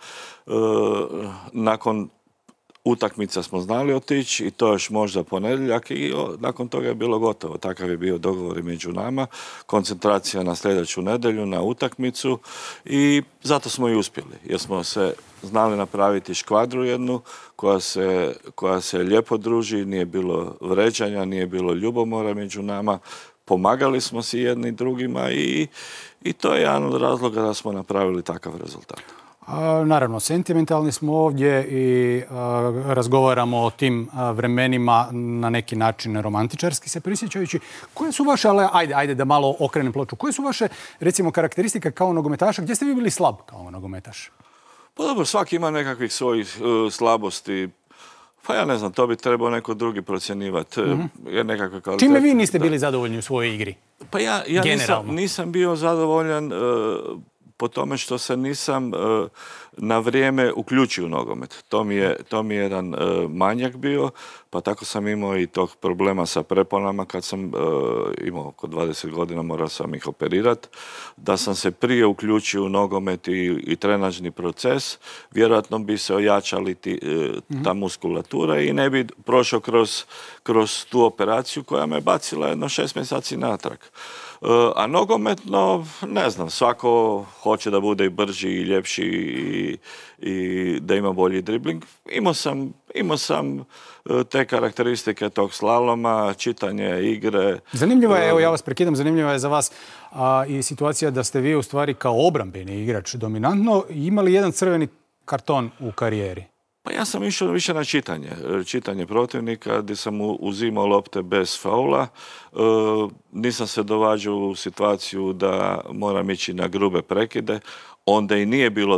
nakon utakmica smo znali otići i to još možda ponedjeljak i nakon toga je bilo gotovo. Takav je bio dogovor među nama, koncentracija na sljedeću nedjelju, na utakmicu i zato smo i uspjeli. Jer smo se znali napraviti škvadru jednu koja se lijepo druži, nije bilo vređanja, nije bilo ljubomora među nama. Pomagali smo si jedni drugima i to je jedan od razloga da smo napravili takav rezultat. Naravno, sentimentalni smo ovdje i razgovaramo o tim vremenima na neki način romantičarski se prisjećajući. Koje su vaše, ali ajde da malo okrenem ploču, koje su vaše, recimo, karakteristike kao nogometaša? Gdje ste vi bili slab kao nogometaš? Pa dobro, svaki ima nekakvih svojih slabosti. Pa ja ne znam, to bi trebao neko drugi procjenjivati. Čime vi niste bili zadovoljni u svojoj igri? Pa ja nisam bio zadovoljan po tome što se nisam na vrijeme uključio u nogomet. To mi je jedan manjak bio, pa tako sam imao i tog problema sa preponama kad sam imao oko 20 godina, morao sam ih operirati. Da sam se prije uključio u nogomet i trenažni proces, vjerojatno bi se ojačali ta muskulatura i ne bi prošao kroz tu operaciju koja me bacila jedno 6 mjeseci natrag. A nogometno, ne znam, svako hoće da bude i brži i ljepši i da ima bolji dribling. Imao sam te karakteristike tog slaloma, čitanje igre. Zanimljivo je, evo ja vas prekidam, zanimljivo je za vas i situacija da ste vi u stvari kao obrambeni igrač dominantno imali jedan crveni karton u karijeri. Pa ja sam išao više na čitanje protivnika, gdje sam uzimao lopte bez faula. Nisam se dovađao u situaciju da moram ići na grube prekide. Onda i nije bilo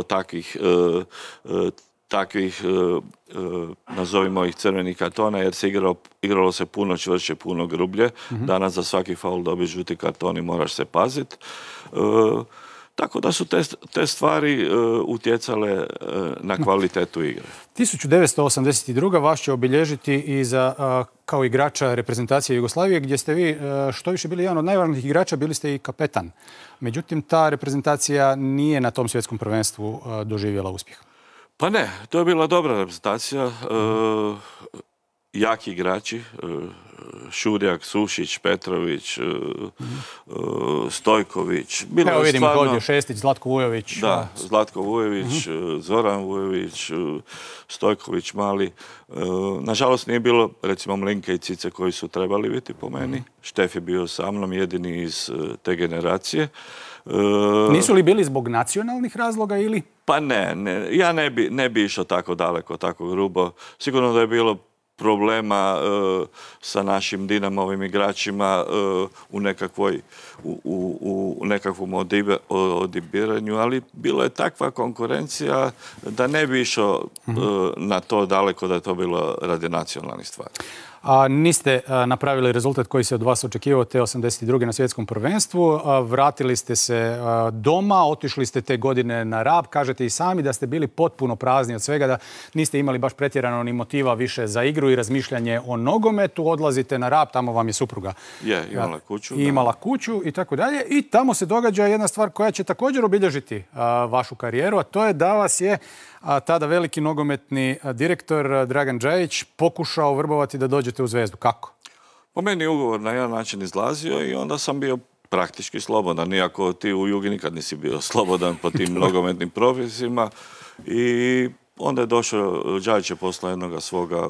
takvih nazovimo ih crvenih kartona, jer se igralo se puno čvršće, puno grublje. Danas za svaki faul dobiš žuti karton i moraš se paziti. Tako da su te stvari utjecale na kvalitetu igre. 1982. vas će obilježiti i kao igrača reprezentacije Jugoslavije, gdje ste vi što više bili jedan od najvažnijih igrača, bili ste i kapetan. Međutim, ta reprezentacija nije na tom svjetskom prvenstvu doživjela uspjeh. Pa ne, to je bila dobra reprezentacija. Jaki igrači, Šurjak, Sušić, Petrović, Stojković. Evo vidimo ovdje Šestić, Zlatko Vujović. Da, Zlatko Vujović, Zoran Vujović, Stojković mali. Nažalost nije bilo, recimo, Mlinke i Cice koji su trebali biti po meni. Štef je bio sa mnom, jedini iz te generacije. Nisu li bili zbog nacionalnih razloga ili? Pa ne. Ja ne bi išao tako daleko, tako grubo. Sigurno da je bilo problema sa našim Dinamovim igračima u nekakvom odibiranju, ali bilo je takva konkurencija da ne bi išao na to daleko, da je to bilo radi nacionalnih stvari. A niste napravili rezultat koji se od vas očekivao te 82. na svjetskom prvenstvu. Vratili ste se doma, otišli ste te godine na Rab. Kažete i sami da ste bili potpuno prazni od svega, da niste imali baš pretjerano ni motiva više za igru i razmišljanje o nogometu. Odlazite na Rab, tamo vam je supruga. Imala kuću. Imala kuću i tako dalje. I tamo se događa jedna stvar koja će također obilježiti vašu karijeru, a to je da vas je tada veliki nogometni direktor Dragan Džajić pokušao vrbovati da dođete u Zvezdu. Kako? Po meni je ugovor na jedan način izlazio i onda sam bio praktički slobodan. Iako ti u Jugi nikad nisi bio slobodan po tim nogometnim propisima. I onda je došao, Džajić je poslao jednoga svoga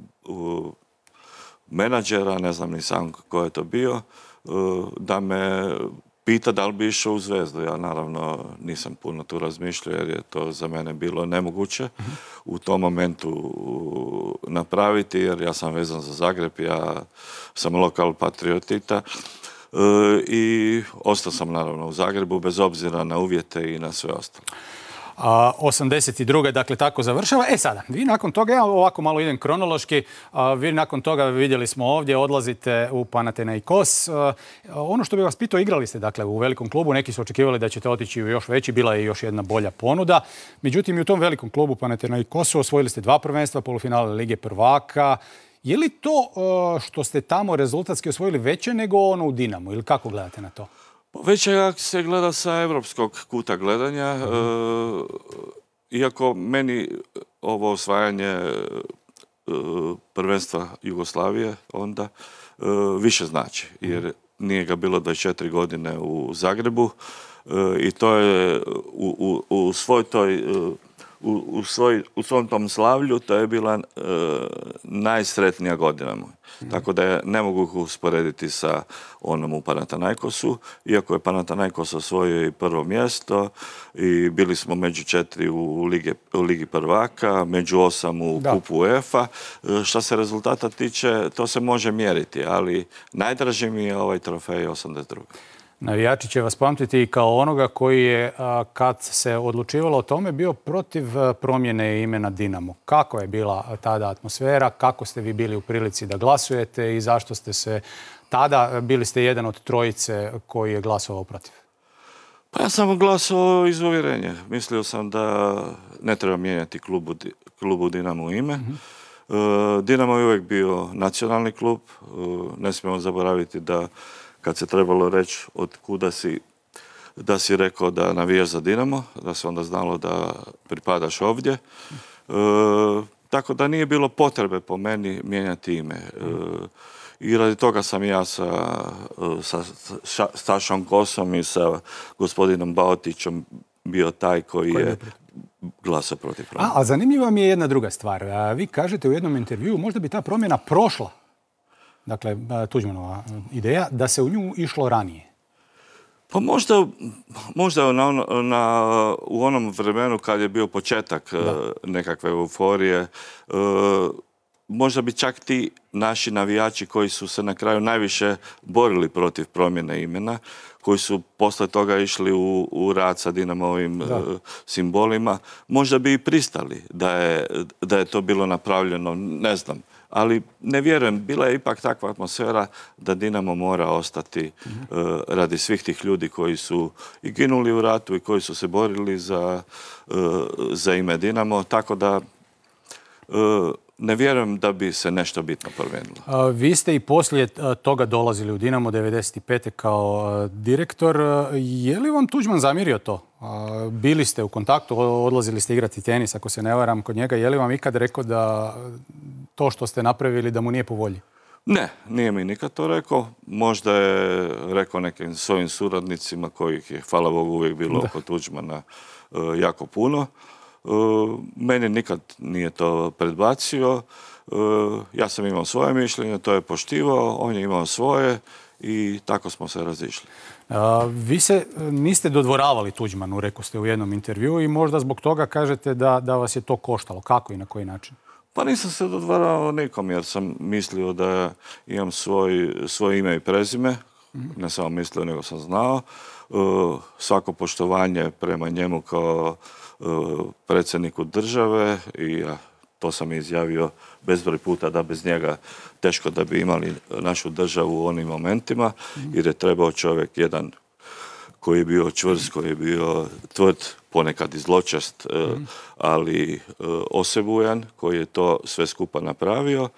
menadžera, ne znam ni sam ko je to bio, da me pita da li bi išao u Zvezdu. Ja naravno nisam puno tu razmišljao jer je to za mene bilo nemoguće u tom momentu napraviti, jer ja sam vezan za Zagreb, ja sam lokal patriotita i ostao sam naravno u Zagrebu bez obzira na uvjete i na sve ostalo. 82. dakle tako završava. Sada, vi nakon toga, ja ovako malo idem kronološki, vi nakon toga vidjeli smo ovdje, odlazite u Panathinaikos. Ono što bih vas pitao, igrali ste dakle u velikom klubu, neki su očekivali da ćete otići u još veći, bila je još jedna bolja ponuda. Međutim, i u tom velikom klubu Panathinaikosu osvojili ste 2 prvenstva, polufinale Lige prvaka. Je li to što ste tamo rezultatski osvojili veće nego ono u Dinamu ili kako gledate na to? Već se gleda sa evropskog kuta gledanja, iako meni ovo osvajanje prvenstva Jugoslavije onda više znači, jer nije ga bilo 24 godine u Zagrebu i to je u svom tom slavlju to je bila najsretnija godina moja. Tako da je ne mogu ih usporediti sa onom u Panathinaikosu, iako je Panathinaikos osvojio i prvo mjesto i bili smo među 4 u Ligi prvaka, među 8 u Kupu UEFA. Što se rezultata tiče, to se može mjeriti, ali najdraži mi je ovaj trofej 82. Navijači će vas pamtiti i kao onoga koji je, kad se odlučivalo o tome, bio protiv promjene imena Dinamo. Kako je bila tada atmosfera, kako ste vi bili u prilici da glasujete i zašto ste se tada, bili ste jedan od trojice koji je glasovao protiv? Pa ja sam glasovao iz uvjerenja. Mislio sam da ne treba mijenjati klubu Dinamo ime. Dinamo je uvijek bio nacionalni klub. Ne smijemo zaboraviti da kad se trebalo reći od kuda si, da si rekao da navijaš za Dinamo, da se onda znalo da pripadaš ovdje. Tako da nije bilo potrebe po meni mijenjati ime. I radi toga sam ja sa Stašom Kosom i sa gospodinom Baotićem bio taj koji je glasao protiv promjene. A zanimljiva mi je jedna druga stvar. Vi kažete u jednom intervjuu, možda bi ta promjena prošla, dakle, Tuđmanova ideja, da se u nju išlo ranije. Pa možda u onom vremenu kad je bio početak nekakve euforije, možda bi čak ti naši navijači koji su se na kraju najviše borili protiv promjene imena, koji su posle toga išli u rad sa Dinamovim simbolima, možda bi i pristali da je to bilo napravljeno, ne znam. Ali ne vjerujem, bila je ipak takva atmosfera da Dinamo mora ostati radi svih tih ljudi koji su i ginuli u ratu i koji su se borili za ime Dinamo, tako da ne vjerujem da bi se nešto bitno promijenilo. Vi ste i poslije toga dolazili u Dinamo 95. kao direktor. Je li vam Tuđman zamjerio to? Bili ste u kontaktu, odlazili ste igrati tenis, ako se ne varam, kod njega. Je li vam ikad rekao da to što ste napravili da mu nije po volji? Ne, nije mi nikad to rekao. Možda je rekao nekim svojim suradnicima kojih je, hvala Bogu, uvijek bilo oko Tuđmana jako puno. Meni nikad nije to predbacio. Ja sam imao svoje mišljenje, to je poštivao, on je imao svoje i tako smo se razišli. Vi se niste dodvoravali Tuđmanu, rekao ste u jednom intervjuu, i možda zbog toga kažete da vas je to koštalo. Kako i na koji način? Pa nisam se dodvoravao nikom jer sam mislio da imam svoje ime i prezime. Ne samo mislio, nego sam znao. Svako poštovanje prema njemu kao predsjedniku države i to sam izjavio bezbroj puta da bez njega teško da bi imali našu državu u onim momentima, jer je trebao čovjek jedan koji je bio čvrst, koji je bio tvrd, ponekad i zločest, ali osebujan, koji je to sve skupa napravio.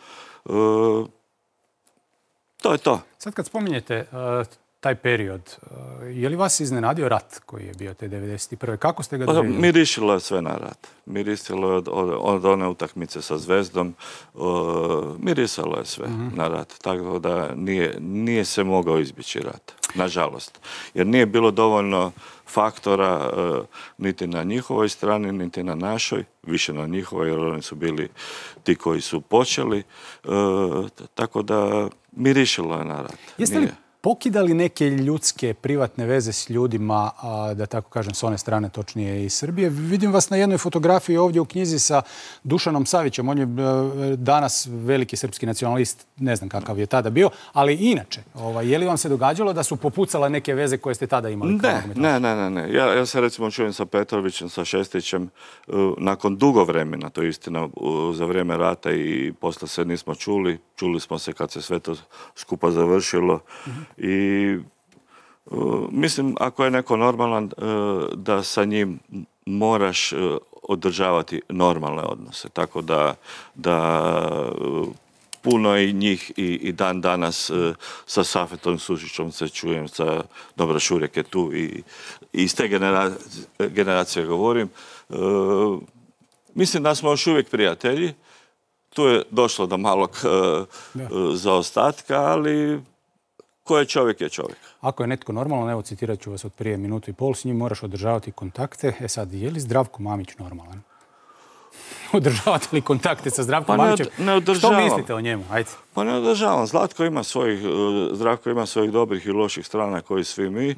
To je to. Sad kad spominjete taj period, je li vas iznenadio rat koji je bio te 91. Kako ste ga doživjeli? Mirišilo je sve na rat. Mirisalo je od one utakmice sa Zvezdom. Mirisalo je sve na rat. Tako da nije se mogao izbjeći rat. Nažalost. Jer nije bilo dovoljno faktora niti na njihovoj strani, niti na našoj. Više na njihovoj, jer oni su bili ti koji su počeli. Tako da mirišilo je na rat. Jeste li pokidali neke ljudske, privatne veze s ljudima, da tako kažem, s one strane, točnije iz Srbije? Vidim vas na jednoj fotografiji ovdje u knjizi sa Dušanom Savićem. On je danas veliki srpski nacionalist, ne znam kakav je tada bio, ali inače, je li vam se događalo da su popucale neke veze koje ste tada imali? Ne. Ja se recimo čujem sa Petrovićem, sa Šestićem, nakon dugo vremena, to je istina, za vrijeme rata i posle se nismo čuli. Čuli smo se kad se sve to skupa završilo. I mislim, ako je neko normalan, da sa njim moraš održavati normalne odnose. Tako da puno i njih i dan danas sa Safetom Sušićom se čujem, sa Dobro Šurek je tu i iz te generacije govorim. Mislim da smo još uvijek prijatelji. Tu je došlo do malog zaostatka, ali ko je čovjek je čovjek. Ako je netko normalan, evo citirat ću vas od prije minutu i pol, s njim moraš održavati kontakte. Sad, je li Zdravko Mamić normalan? Održavate li kontakte sa Zdravkom Mamićem? Ne održavam. Što mislite o njemu? Ajde. Pa ne održavam. Zdravko ima svojih dobrih i loših strana koji svi mi.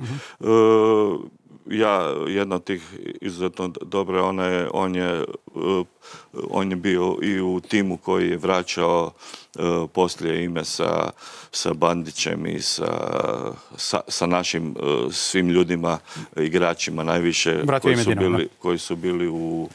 Ja, jedna od tih izuzetno dobre, on je bio i u timu koji je vraćao poslije ime sa Bandićem i sa našim svim ljudima, igračima najviše koji su bili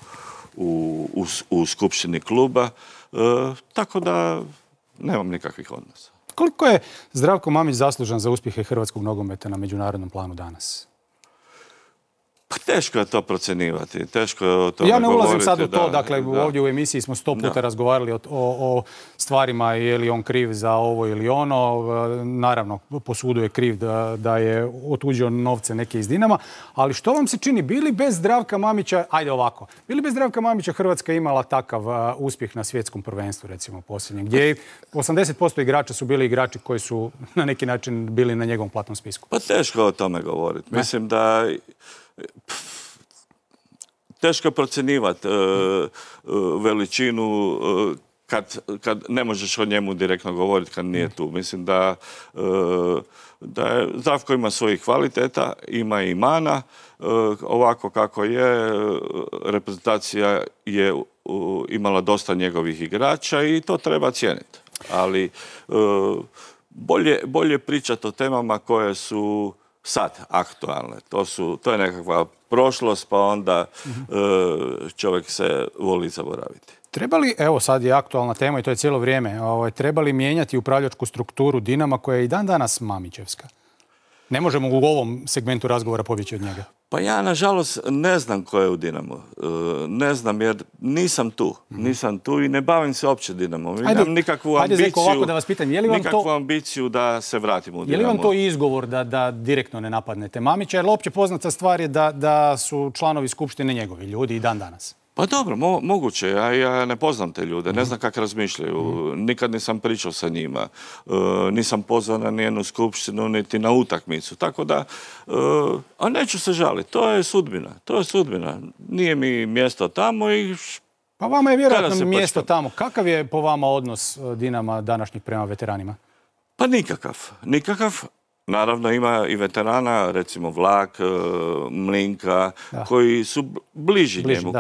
u skupštini kluba. Tako da nemam nikakvih odnosa. Koliko je Zdravko Mamić zaslužan za uspjehe hrvatskog nogometa na međunarodnom planu danas? Pa teško je to procjenjivati, teško je o tome govoriti. Ja ne ulazim sad u to, dakle ovdje u emisiji smo 100 puta razgovarali o stvarima, je li on kriv za ovo ili ono. Naravno, po sudu je kriv da je otuđio novce neke iz Dinama, ali što vam se čini, bili bez Zdravka Mamića, ajde ovako, bili bez Zdravka Mamića Hrvatska imala takav uspjeh na svjetskom prvenstvu, recimo posljednjem, gdje 80% igrača su bili igrači koji su na neki način bili na njegovom platnom spisku? Pa teško o tome govoriti. Mislim da teško procjenjivati veličinu kad ne možeš o njemu direktno govoriti kad nije tu. Mislim da Zdravko ima svojih kvaliteta, ima i mana. Ovako kako je, reprezentacija je imala dosta njegovih igrača i to treba cijeniti. Ali bolje pričati o temama koje su sad aktualne. To je nekakva prošlost, pa onda čovjek se voli zaboraviti. Treba li, evo sad je aktualna tema i to je cijelo vrijeme, treba li mijenjati upravljačku strukturu Dinama koja je i dan danas mamićevska? Ne možemo u ovom segmentu razgovora pobjeći od njega. Pa ja, nažalost, ne znam ko je u Dinamu. Ne znam, jer nisam tu. Nisam tu i ne bavim se uopće Dinamom. Imam nikakvu ambiciju da se vratim u Dinamo. Je li vam to izgovor da direktno ne napadnete Mamića? Jer opće poznata stvar je da su članovi skupštine njegovi ljudi i dan danas. Pa dobro, moguće. Ja ne poznam te ljude, ne znam kako razmišljaju. Nikad nisam pričao sa njima. Nisam pozvan na nijednu skupštinu, niti na utakmicu. Tako da, a neću se žaliti. To je sudbina. Nije mi mjesto tamo i... Pa vama je vjerojatno mjesto tamo. Kakav je po vama odnos Dinama današnjih prema veteranima? Pa nikakav. Naravno ima i veterana, recimo Vlak, Mlinka, koji su bliži njemu,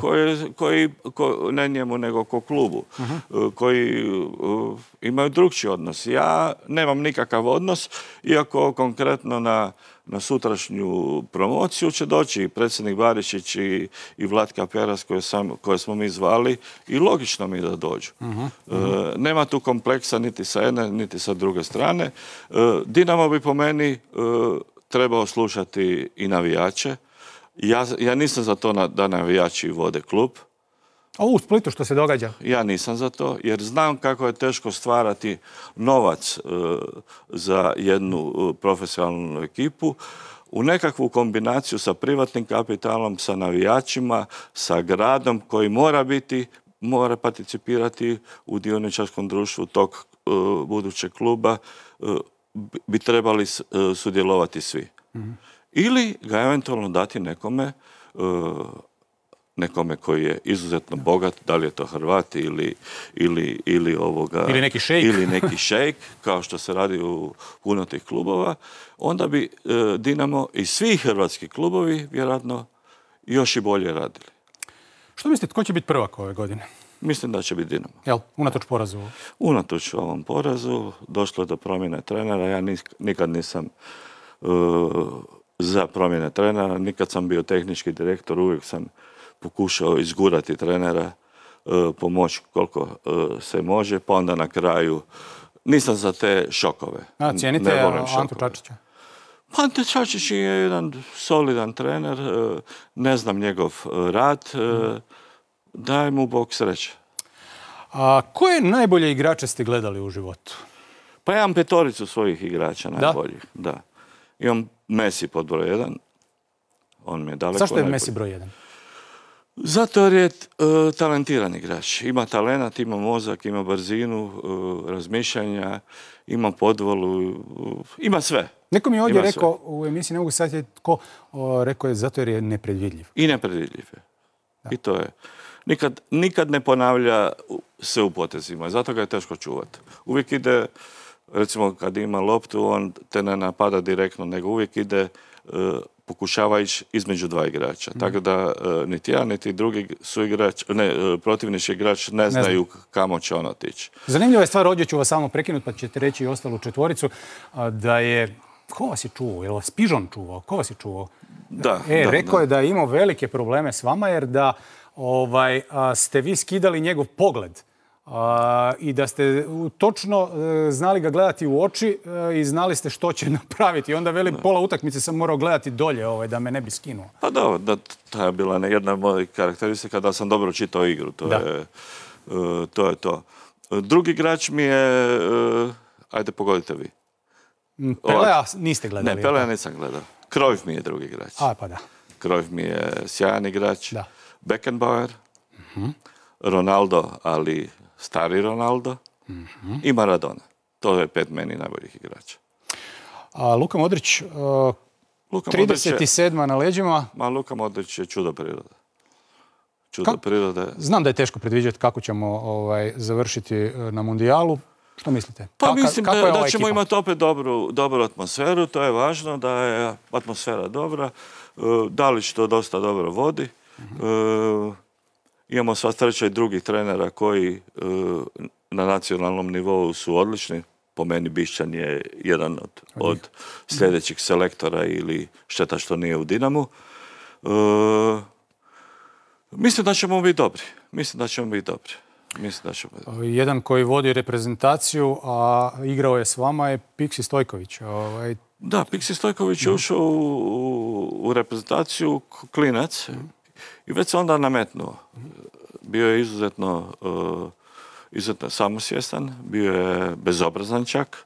ne njemu nego ko klubu, koji imaju drukčiji odnos. Ja nemam nikakav odnos, iako konkretno na sutrašnju promociju će doći i predsjednik Barišić i Vlatka Peras koje smo mi zvali i logično mi da dođu. Nema tu kompleksa niti sa jedne, niti sa druge strane. Dinamo bi po meni trebao slušati i navijače. Ja nisam za to da navijači vode klub. A u Splitu što se događa? Ja nisam za to, jer znam kako je teško stvarati novac za jednu profesionalnu ekipu u nekakvu kombinaciju sa privatnim kapitalom, sa navijačima, sa gradom koji mora participirati u dioničarskom društvu tog budućeg kluba, bi trebali sudjelovati svi. Ili ga eventualno dati nekome koji je izuzetno bogat, da li je to Hrvat ili neki šejk, kao što se radi u puno tih klubova, onda bi Dinamo i svi hrvatski klubovi vjerojatno još i bolje radili. Što mislite, tko će biti prvak ove godine? Mislim da će biti Dinamo. Jel, unatoč porazu? Unatoč ovom porazu došlo je do promjene trenera. Ja nikad nisam za promjene trenera. Nikad sam bio tehnički direktor, uvijek sam pokušao izgurati trenera, pomoći koliko se može, pa onda na kraju nisam za te šokove. Cijenite Antu Čačića? Pa Ante Čačić je jedan solidan trener, ne znam njegov rad, daj mu Bog sreće. A koje najbolje igrače ste gledali u životu? Pa imam 5 svojih igrača najboljih. Da. Imam Messi pod broj 1. On mi je daleko Zašto je Messi broj 1? Zato jer je talentiran igrač. Ima talenat, ima mozak, ima brzinu, razmišljanja, ima podvolu, ima sve. Neko mi je ovdje rekao, u emisiji ne mogu sjetiti tko, rekao je zato jer je nepredvidljiv. I nepredvidljiv je. I to je. Nikad ne ponavlja se u potezima, zato ga je teško čuvati. Uvijek ide, recimo kad ima loptu, on te ne napada direktno, nego uvijek ide, pokušava ići između 2 igrača. Tako da niti ja, niti drugi protivnički igrač ne znaju kamo će on otići. Zanimljiva je stvar, ovdje ću vas samo prekinuti, pa ćete reći i ostalu 4, da je... Ko vas je čuvao? Je li vas Pižon čuvao? Ko vas je čuvao? Rekao je da je imao velike probleme s vama, jer da ste vi skidali njegov pogled i da ste točno znali ga gledati u oči i znali ste što će napraviti. I onda veli pola utakmice sam morao gledati dolje da me ne bi skinuo. Pa da, to je bila jedna od mojih karakteristika da sam dobro čitao igru. To je to. Drugi igrač mi je, ajde pogodite vi. Pelea niste gledali? Ne, Pelea nisam gledao. Cruyff mi je drugi igrač. Pa da. Cruyff mi je sjajan igrač. Beckenbauer, Ronaldo, ali stari Ronaldo, i Maradona. To je 5 meni najboljih igrača. A Luka Modrić, 37. na leđima. Luka Modrić je čudo priroda. čudo prirode. Znam da je teško predviđati kako ćemo završiti na mundijalu. Što mislite? Pa mislim da ćemo imati opet dobru atmosferu, to je važno, da je atmosfera dobra. Dalić to dosta dobro vodi. Imamo sva sreća i drugih trenera koji na nacionalnom nivou su odlični. Po meni Bišćan je jedan od sljedećih selektora ili šteta što nije u Dinamu. Mislim da ćemo biti dobri. Jedan koji vodi reprezentaciju, a igrao je s vama, je Piksi Stojković. Da, Piksi Stojković je ušao u reprezentaciju klinac i već se onda nametnuo. Bio je izuzetno samosvjestan, bio je bezobrazan čak,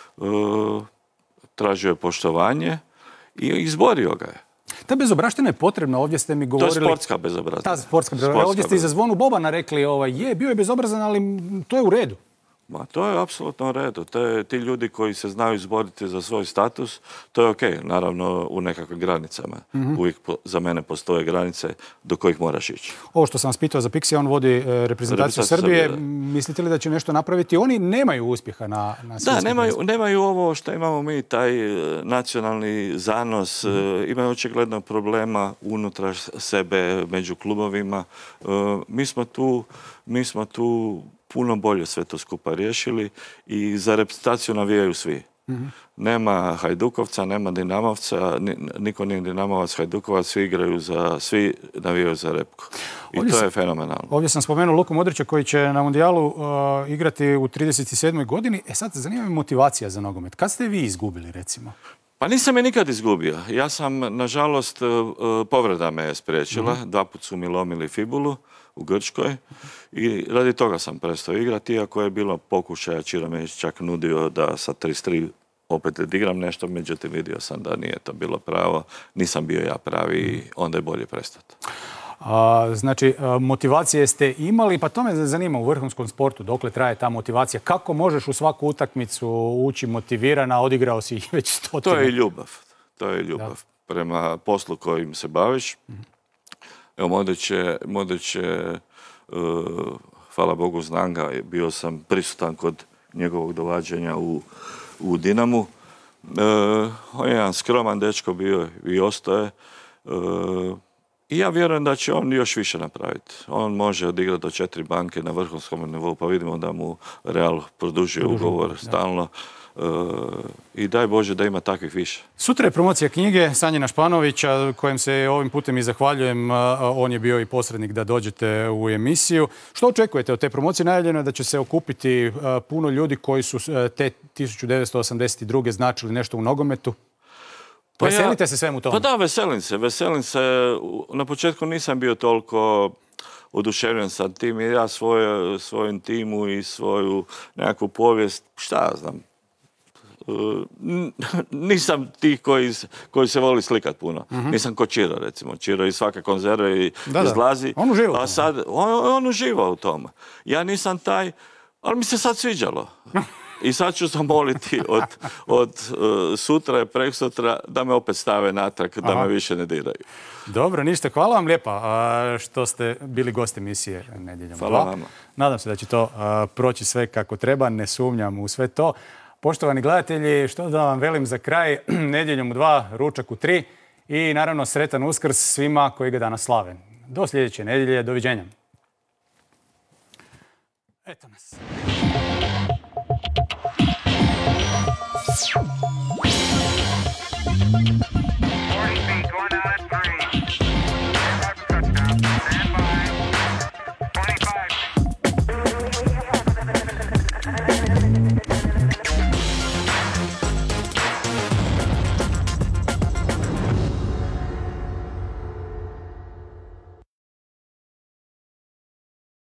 tražio je poštovanje i izborio ga je. Ta bezobraština je potrebna, ovdje ste mi govorili... To je sportska bezobrazna. Ta sportska bezobrazna. Ovdje ste i za Zvonu Bobana rekli, bio je bezobrazan, ali to je u redu. Ma, to je apsolutno u redu. Ti ljudi koji se znaju izboriti za svoj status, to je okej, naravno u nekakvim granicama. Uvijek za mene postoje granice do kojih moraš ići. Ovo što sam vas pitao za Piksi, on vodi reprezentaciju Srbije. Mislite li da će nešto napraviti? Oni nemaju uspjeha na svjetskom prvenstvu. Da, nemaju ovo što imamo mi, taj nacionalni zanos. Imaju očigledno problema unutar sebe, među klubovima. Mi smo tu puno bolje sve to skupa riješili i za reprezentaciju navijaju svi. Nema Hajdukovca, nema Dinamovca, niko nije Dinamovac, Hajdukovac, svi navijaju za Repku. I to je fenomenalno. Ovdje sam spomenuo Luku Modrića koji će na mundijalu igrati u 37. godini. Sad, zanima me motivacija za nogomet. Kad ste vi izgubili, recimo? Pa nisam je nikad izgubio. Ja sam, nažalost, povreda me je spriječila. 2 puta su mi lomili fibulu u Grčkoj i radi toga sam prestao igrati, iako je bilo pokušaja, Čiro me čak nudio da sa 33 opet igram nešto, međutim vidio sam da nije to bilo pravo, nisam bio ja pravi i onda je bolje prestati. Znači, motivacije ste imali, pa to me zanima u vrhunskom sportu, dokle traje ta motivacija, kako možeš u svaku utakmicu ući motivirana, odigrao si već 100. To je ljubav prema poslu kojim se baviš. Evo, Modrić je, hvala Bogu, znam ga, bio sam prisutan kod njegovog dovađanja u Dinamu. On je jedan skroman dečko bio i ostaje. I ja vjerujem da će on još više napraviti. On može odigrati do 4 banke na vrhunskom nivou, pa vidimo da mu Real produžuje ugovor stalno. I daj Bože da ima takvih više. Sutra je promocija knjige Sanjina Španovića, kojem se ovim putem i zahvaljujem. On je bio i posrednik da dođete u emisiju. Što očekujete od te promocije? Najavljeno je da će se okupiti puno ljudi koji su te 1982. značili nešto u nogometu. Veselite se svemu tome? Pa da, veselim se. Na početku nisam bio toliko oduševljen sa tim, jer ja svojom timu i svoju nekakvu povijest, šta ja znam, nisam tih koji se voli slikat puno. Nisam ko Čiro, recimo. Čiro iz svake konzerve izlazi. On uživa. A sad, on uživa u tome. Ja nisam taj, ali mi se sad sviđalo. I sad ću zamoliti od sutra, preksutra, da me opet stave natrag, da me više ne diraju. Dobro, ništa. Hvala vam lijepa što ste bili gost emisije Nedjeljom 2. Hvala vama. Nadam se da će to proći sve kako treba, ne sumnjam u sve to. Poštovani gledatelji, što da vam velim za kraj, Nedjeljom 2, ručak u 3 i naravno sretan Uskrs svima koji ga danas slave. Do sljedeće nedjelje, doviđenja. Eto nas.